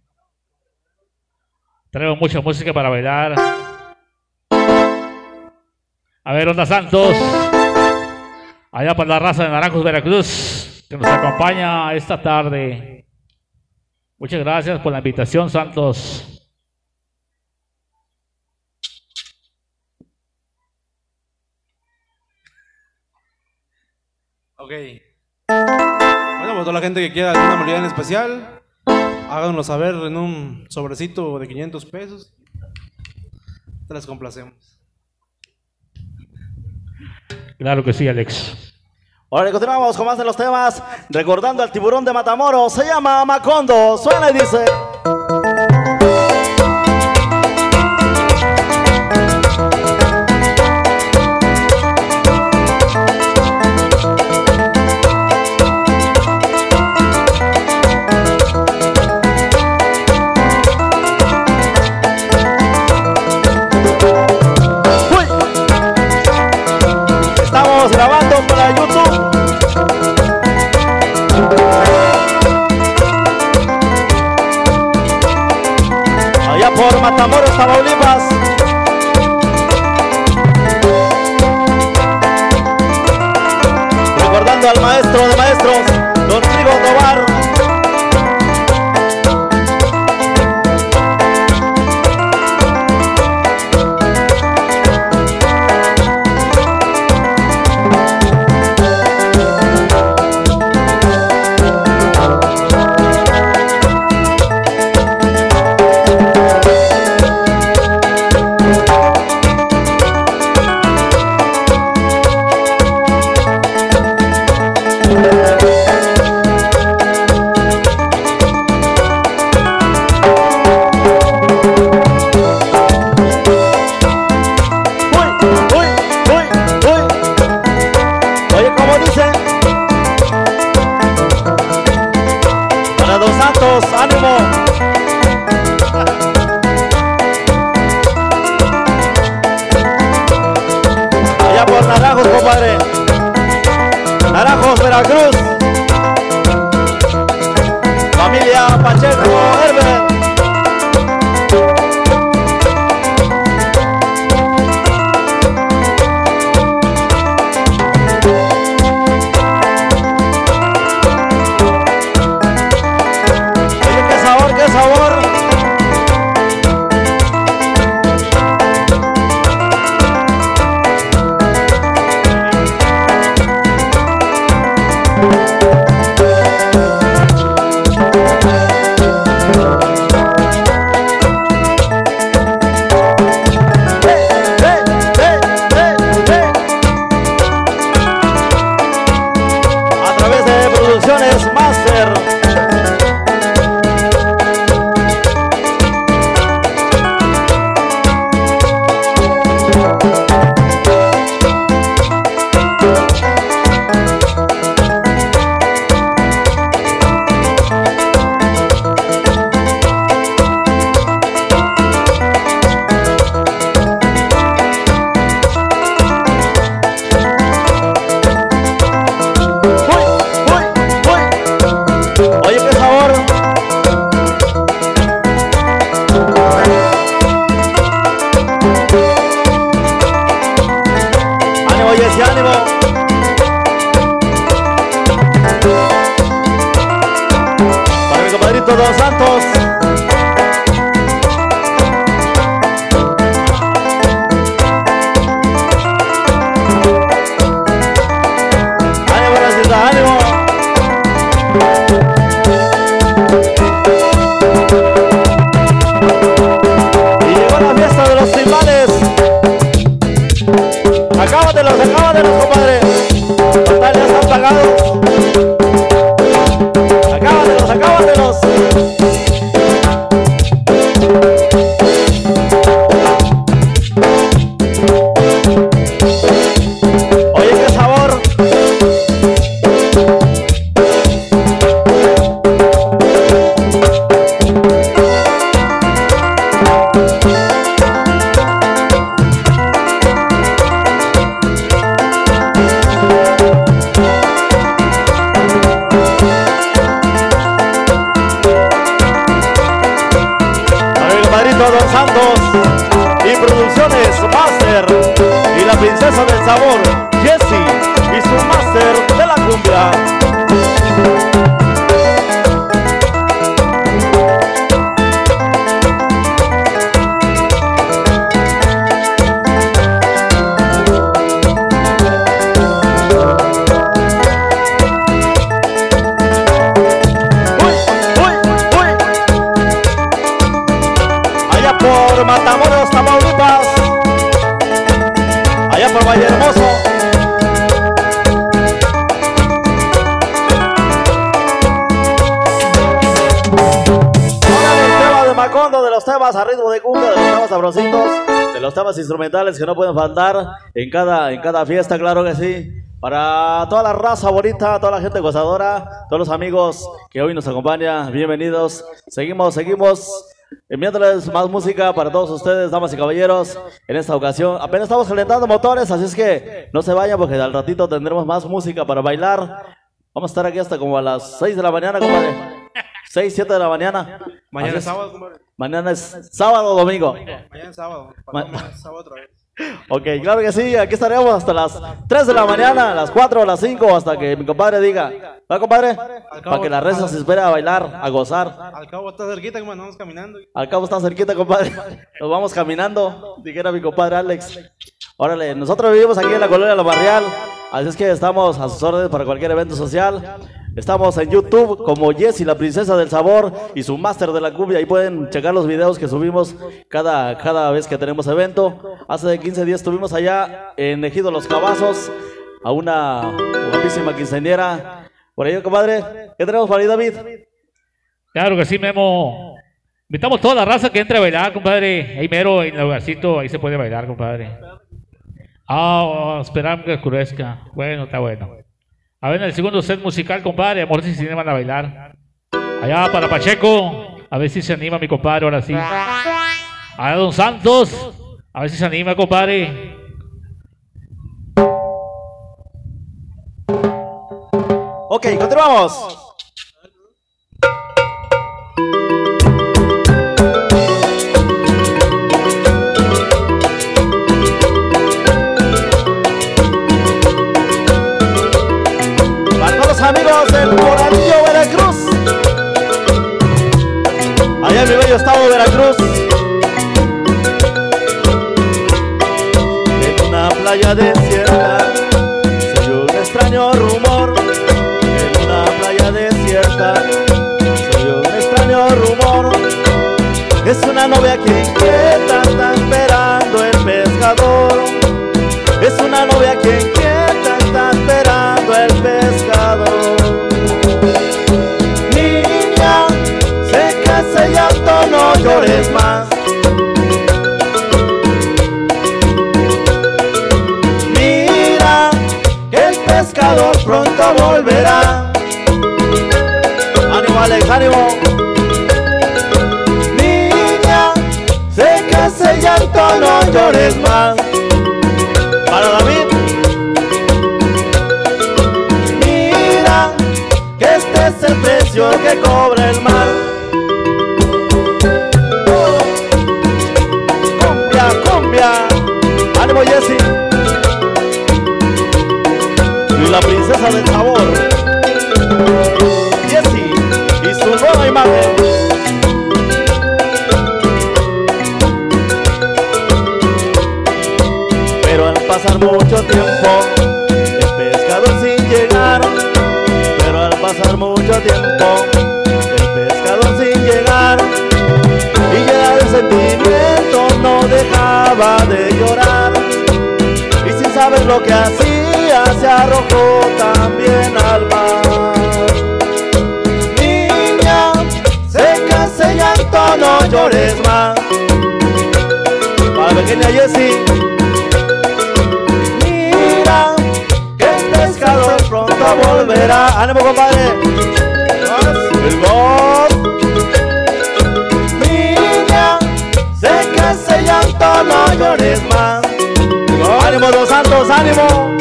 Speaker 1: Traigo mucha música para bailar. A ver, Onda Santos, allá para la raza de Naranjos, Veracruz, que nos acompaña esta tarde. Muchas gracias por la invitación, Santos.
Speaker 3: Ok. Bueno, pues toda la gente que quiera alguna melodía en especial, háganos saber en un sobrecito de 500 pesos. Te las complacemos.
Speaker 1: Claro que sí, Alex.
Speaker 2: Ahora continuamos con más de los temas, recordando al tiburón de Matamoros. Se llama Macondo, suena y dice... Matamoros, Tamaulipas. Recordando al maestro de maestros, don Rigo Tobar. ¡Ánimo! Allá por Naranjos, compadre. Naranjos, Veracruz. Familia Pacheco, Herbert. Dos Santos. Ánimo, Rosita, ánimo. Y llegó la fiesta de los timbales. Acábatelos, compadre. Total, ya están pagados. Acábatelos. Oye, qué sabor. Don Santos y Producciones Master y la princesa del sabor Jessie y su máster de la cumbia. Por Matamoros, Tamaulipas, allá por Valle Hermoso. El tema de Macondo, de los temas a ritmo de cumbia, de los temas sabrositos, de los temas instrumentales que no pueden faltar en cada fiesta, claro que sí. Para toda la raza bonita, toda la gente gozadora, todos los amigos que hoy nos acompañan, bienvenidos. Seguimos enviándoles más música para todos ustedes, damas y caballeros. En esta ocasión apenas estamos calentando motores, así es que no se vayan porque al ratito tendremos más música para bailar. Vamos a estar aquí hasta como a las 6 de la mañana, compadre. 6, 7 de la mañana.
Speaker 3: Mañana es sábado, compadre.
Speaker 2: Mañana es sábado o domingo.
Speaker 3: Mañana es sábado. Sábado otra vez.
Speaker 2: Ok, claro que sí, aquí estaremos hasta las 3 de la mañana, a las 4 o las 5, hasta que mi compadre diga. ¿Va, compadre? Para que la raza se espere a bailar, a gozar.
Speaker 3: Al cabo está cerquita, compadre, vamos caminando.
Speaker 2: Al cabo está cerquita, compadre. Nos vamos caminando, dijera mi compadre Alex. Órale, nosotros vivimos aquí en la colonia La Barrial, así es que estamos a sus órdenes para cualquier evento social. Estamos en YouTube como Jessie, la princesa del sabor, y su máster de la cumbia. Ahí pueden checar los videos que subimos cada vez que tenemos evento. Hace 15 días estuvimos allá en Ejido Los Cabazos, a una guapísima quinceañera. Por ahí, compadre, ¿qué tenemos para ahí, David?
Speaker 1: Claro que sí, Memo. Invitamos toda la raza que entre a bailar, compadre. Ahí mero, en el lugarcito, ahí se puede bailar, compadre. Esperamos que oscurezca. Bueno, está bueno. A ver, en el segundo set musical, compadre, a ver si se animan a bailar. Allá para Pacheco, a ver si se anima mi compadre, ahora sí. Allá Don Santos, a ver si se anima, compadre.
Speaker 2: Ok, continuamos. Amigos del Moralillo, Veracruz, allá en mi bello estado de Veracruz, en una playa desierta se oyó un extraño rumor. En una playa desierta se oyó un extraño rumor. Es una novia que inquieta, está esperando el pescador. Es una novia que inquieta, está esperando el pescador. Niña, seca ese llanto, no llores más. Mira, el pescador pronto volverá. Ánimo, Alex, ánimo. Niña, seca ese llanto, no llores más. Para David, mira que este es el precio que cobra el mar. Cumbia, cumbia, ánimo Jessie, y la princesa del sabor, Jessie y su nueva imagen. Pero al pasar mucho tiempo, el pescador sin llegar. Pero al pasar mucho tiempo, el pescador sin llegar. Y llena de sentimiento no dejaba de llorar. Y sin saber lo que hacía, se arrojó también al mar. Niña, seca ese llanto, no llores más. Para la pequeña Jessie, pronto volverá. ¡Ánimo, compadre! El gol. Niña, seca ese llanto, no llores más. ¡Ánimo, Dos Santos, ánimo!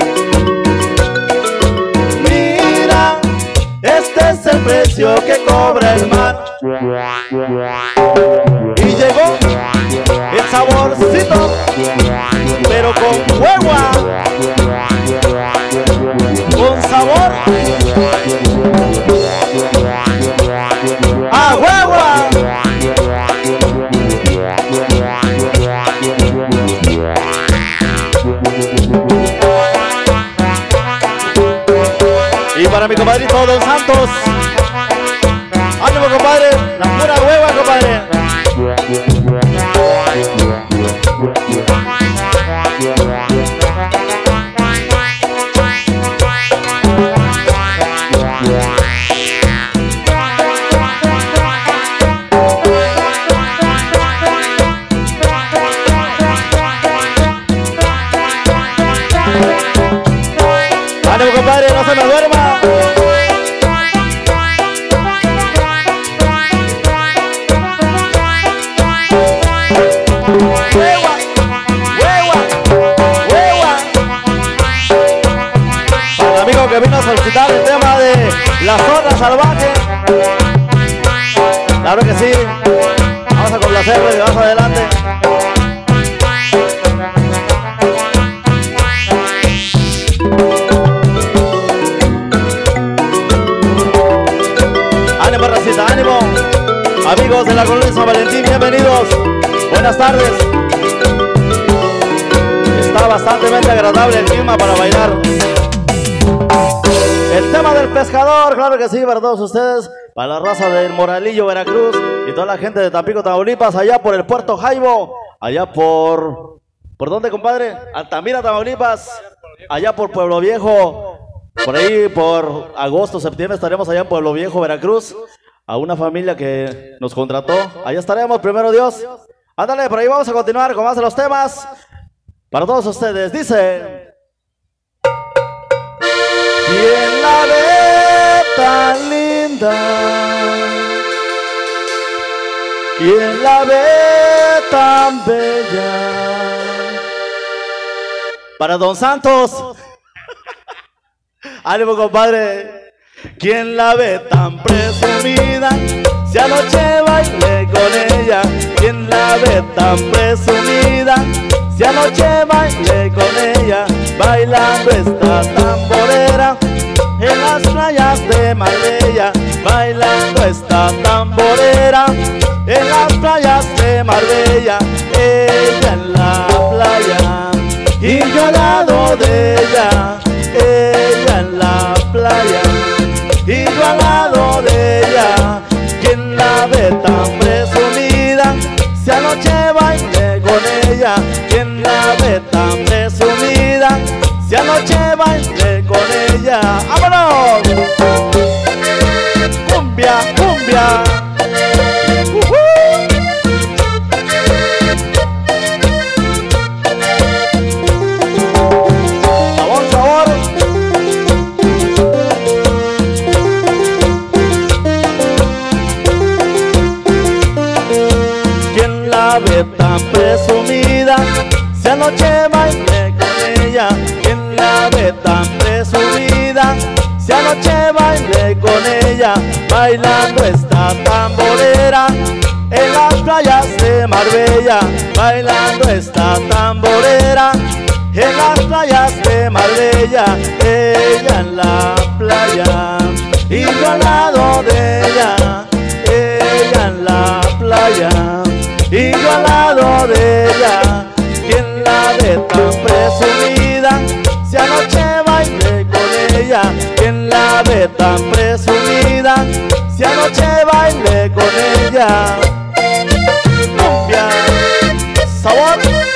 Speaker 2: Mira, este es el precio que cobra el mar. Y llegó el saborcito, pero con hueva, con sabor a hueva. Y para mi compadrito Don Santos, ánimo, compadre, la pura hueva, compadre. Ánimo, compadre, no se me duerma. Hueva, hueva, hueva. Para el amigo que vino a solicitar el tema de la zorra salvaje, Claro que sí. Vamos a complacerlo y más adelante. Ánimo, racita, ánimo. Amigos de la colonia San Valentín, bienvenidos. Buenas tardes. Está bastante agradable el clima para bailar. El tema del pescador, claro que sí, para todos ustedes, para la raza del Moralillo, Veracruz, y toda la gente de Tampico, Tamaulipas, allá por el Puerto Jaibo, allá ¿por dónde, compadre? Altamira, Tamaulipas, allá por Pueblo Viejo, por ahí por agosto, septiembre estaremos allá en Pueblo Viejo, Veracruz, a una familia que nos contrató, allá estaremos, primero Dios. Ándale, por ahí vamos a continuar con más de los temas, para todos ustedes, dice... ¿Quién la ve tan linda? ¿Quién la ve tan bella? Para Don Santos. Ánimo, compadre. ¿Quién la ve tan presumida? Si anoche bailé con ella. ¿Quién la ve tan presumida? Si anoche bailé con ella, bailando esta tamborera en las playas de Marbella, bailando esta tamborera en las playas de Marbella. Ella en la playa y yo al lado de ella, ella en la playa y yo al lado de ella. ¿Quién la ve tan presumida? Si anoche bailé con ella. ¿Quién la ve tan presumida? Si anoche bailé con ella. ¡Vámonos! ¡Cumbia, cumbia! ¡Sabor, sabor! ¿Quién la ve tan presumida? Si anoche bailé con ella. ¿Quién la ve tan presumida? Si anoche bailé con ella, bailando esta tamborera en las playas de Marbella, bailando esta tamborera en las playas de Marbella. Ella en la playa y yo al lado de ella, ella en la playa y yo al lado de ella. ¿Quién la ve tan presumida? Si anoche bailé con ella. ¿Quién la ve tan presumida? Si anoche bailé con ella. Cumbia, sabor.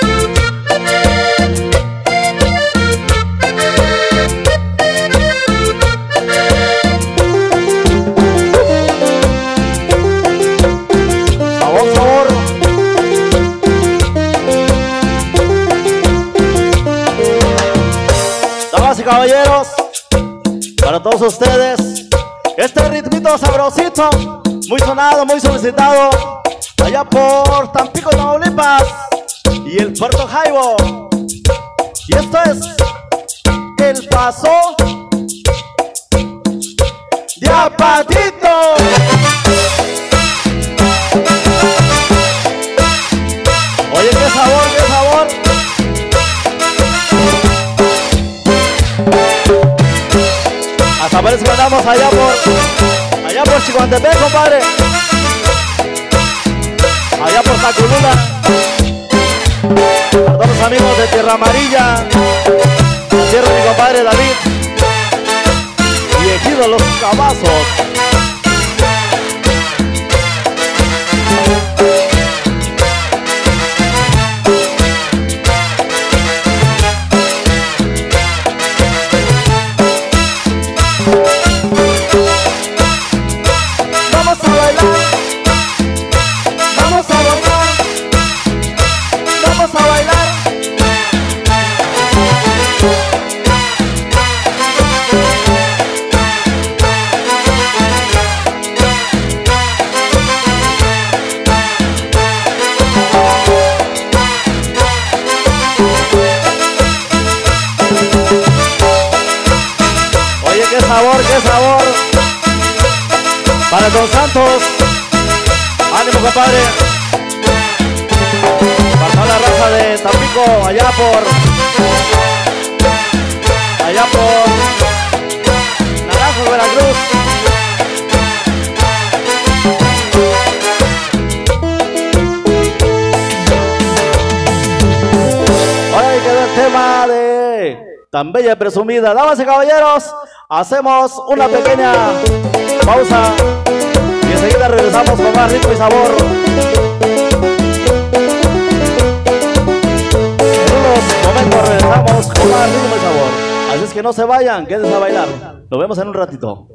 Speaker 2: Sabor, sabor. Damas y caballeros, para todos ustedes, este ritmito sabrosito, muy sonado, muy solicitado, allá por Tampico, Tamaulipas y el Puerto Jaibo. Y esto es el paso de Apatito. Oye, qué sabor, qué sabor. Hasta parece que andamos allá por Chicoantepec, compadre. Allá por Taculula. Para todos los amigos de Tierra Amarilla, tierra de mi compadre David y Ejido Los Cabazos. Qué sabor, para Don Santos, Ánimo, compadre. Para toda la raza de Tampico, allá por Naranjo, Veracruz. Ahora ahí quedó el tema de Tan Bella y Presumida. Damas y caballeros, hacemos una pequeña pausa y enseguida regresamos con más ritmo y sabor. En unos momentos regresamos con más ritmo y sabor. Así es que no se vayan, quédense a bailar. Nos vemos en un ratito.